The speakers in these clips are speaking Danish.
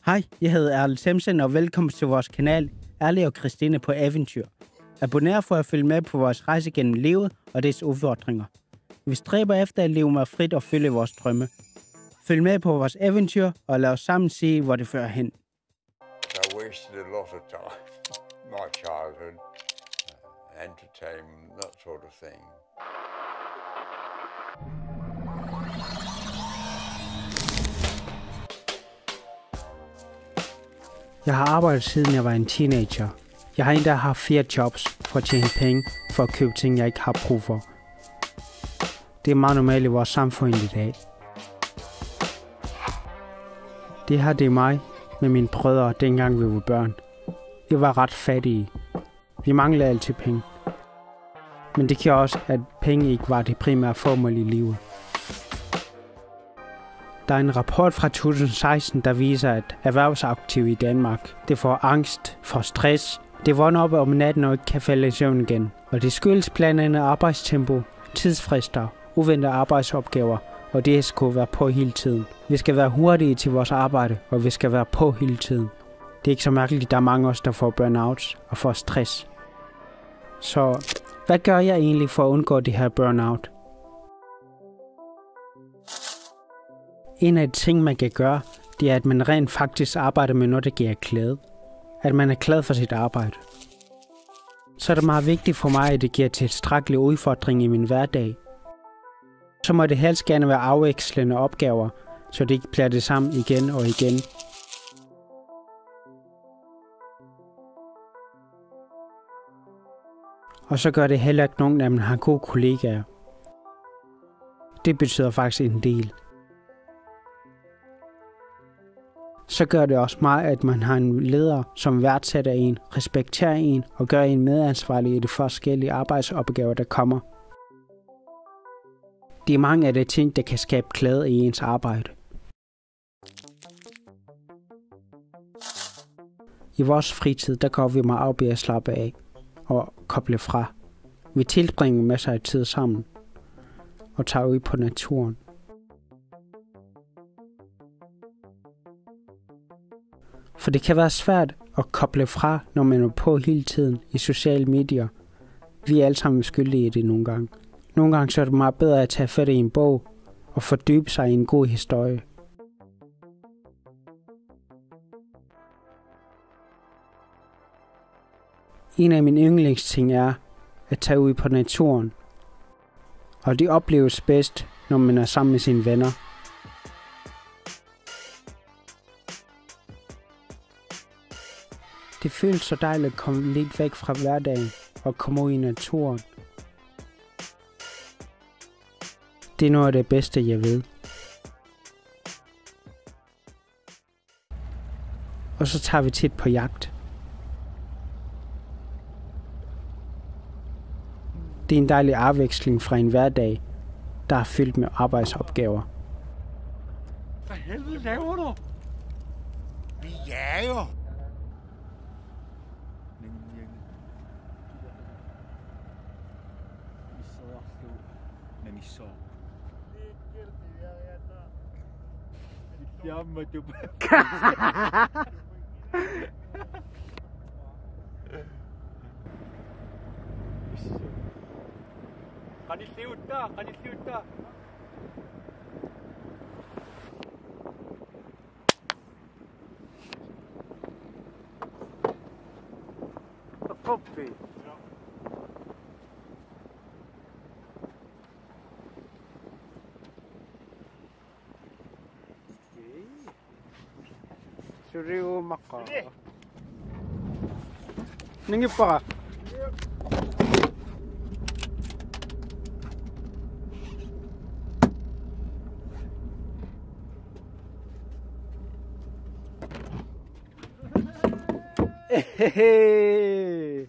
Hej, jeg hedder Erle Themsen, og velkommen til vores kanal Erle og Christine på eventyr. Abonner for at følge med på vores rejse gennem livet og dets udfordringer. Vi stræber efter at leve mere frit og følge vores drømme. Følg med på vores eventyr, og lad os sammen se, hvor det fører hen. I wasted a lot of time, my childhood, entertainment, that sort of thing. Jeg har arbejdet siden jeg var en teenager. Jeg har endda haft 4 jobs for at tjene penge for at købe ting, jeg ikke har brug for. Det er meget normalt i vores samfund i dag. Det her det er mig med mine brødre, dengang vi var børn. Vi var ret fattige. Vi manglede altid penge. Men det gjorde også, at penge ikke var det primære formål i livet. Der er en rapport fra 2016, der viser, at erhvervsaktive i Danmark, det får angst, får stress, det vågner op om natten og ikke kan falde i søvn igen. Og det skyldes blandt andet arbejdstempo, tidsfrister, uventede arbejdsopgaver, og det skal være på hele tiden. Vi skal være hurtige til vores arbejde, og vi skal være på hele tiden. Det er ikke så mærkeligt, at der er mange af os, der får burnout og får stress. Så hvad gør jeg egentlig for at undgå det her burnout? En af de ting, man kan gøre, det er, at man rent faktisk arbejder med noget, der giver glæde. At man er glad for sit arbejde. Så er det meget vigtigt for mig, at det giver tilstrækkelig udfordring i min hverdag. Så må det helst gerne være afvekslende opgaver, så det ikke bliver det samme igen og igen. Og så gør det heller ikke nogen, at man har gode kollegaer. Det betyder faktisk en del. Så gør det også meget, at man har en leder, som værdsætter en, respekterer en og gør en medansvarlig i de forskellige arbejdsopgaver, der kommer. Det er mange af de ting, der kan skabe glæde i ens arbejde. I vores fritid, der går vi meget op i at slappe af og koble fra. Vi tilbringer masser af tid sammen og tager ud på naturen. For det kan være svært at koble fra, når man er på hele tiden i sociale medier. Vi er alle sammen skyldige i det nogle gange. Nogle gange så er det meget bedre at tage fat i en bog og fordybe sig i en god historie. En af mine yndlingsting er at tage ud på naturen. Og det opleves bedst, når man er sammen med sine venner. Det føles så dejligt at komme lidt væk fra hverdagen og komme ud i naturen. Det er noget af det bedste, jeg ved. Og så tager vi tit på jagt. Det er en dejlig afveksling fra en hverdag, der er fyldt med arbejdsopgaver. Hvad helvede laver du? Vi jager! Jammer du. Kan I sluta? Kan I sluta? Koppi. Suriu maka. Ningi pa. Hehehe.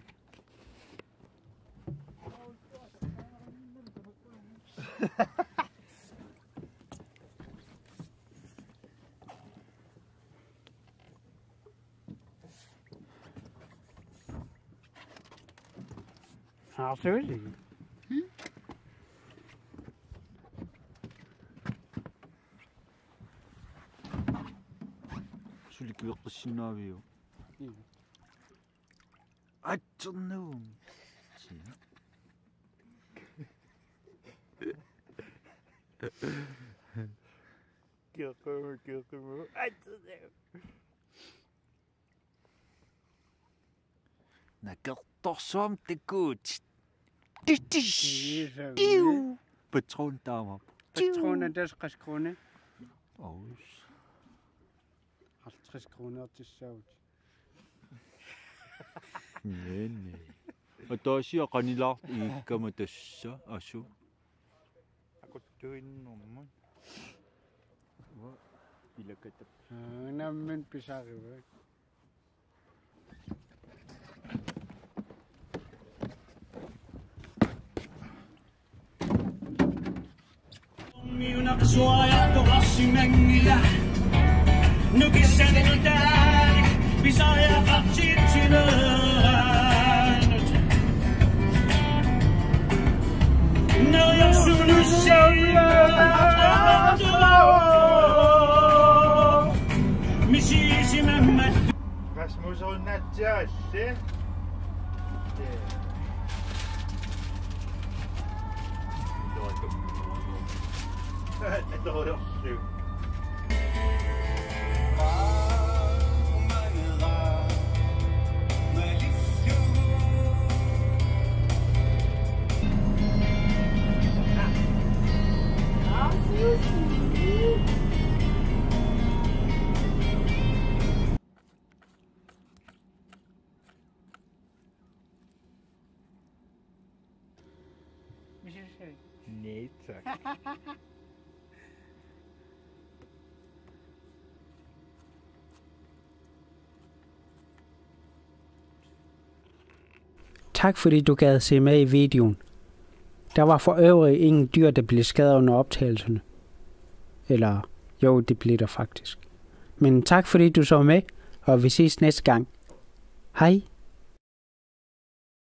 Absolutely. 필기qissinaaviu atsernuum Kirkumu. nakertorsuam takuut patron taama Patroner, der skal skrune. 50 kroner til sjovt. nej ataasiya qanilaart iikkama tassa asu Akuttuinnermun. ilakatak Nammen pisarivat. Minä suojattu vassimengiä. Nukissani täällä, pisaja katsit sinään. No jos sun misiisi mämmät. Rasmus on natjasse. Nej, tak. Tak fordi du gad se med i videoen. Der var for øvrigt ingen dyr, der blev skadet under optagelserne. Eller jo, det blev der faktisk. Men tak fordi du så med, og vi ses næste gang. Hej.